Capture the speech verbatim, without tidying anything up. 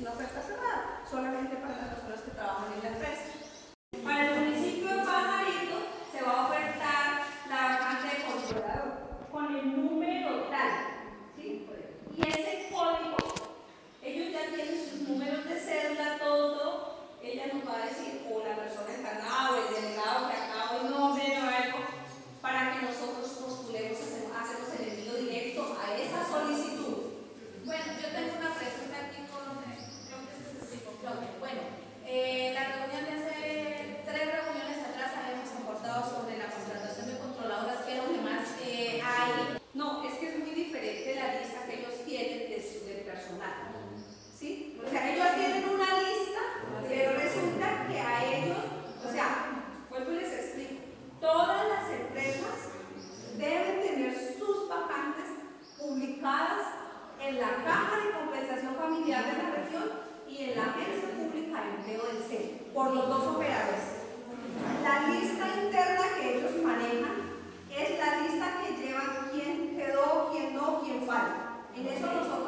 una oferta cerrada, solamente para las personas que trabajan en la empresa. Para el municipio de Pajarito se va a ofertar la vacante de controlador con el número tal, ¿sí? Y ese código, ellos ya tienen sus números de cédula, todo, ella nos va a decir, o la persona encargada, o el delegado que acaba el nombre o algo, para que nosotros postulemos, hacemos el envío directo a esa solicitud. Bueno, yo tengo una pregunta aquí con, creo que es excesivo, Claudia. Bueno, eh, la reunión de hace tres reuniones atrás habíamos abordado sobre la contratación de controladoras, que es lo que más eh, hay. No, es que es muy diferente la lista que ellos tienen de su del personal, ¿sí? O sea, ellos tienen una lista, pero resulta que a ellos, o sea, vuelvo y les explico, todas las empresas deben tener sus vacantes publicadas en la Caja de Compensación Familiar de la región y en la Agencia Pública de Empleo del C E N, por los dos operadores. La lista interna que ellos manejan es la lista que llevan quién quedó, quién no, quién falta. En eso nosotros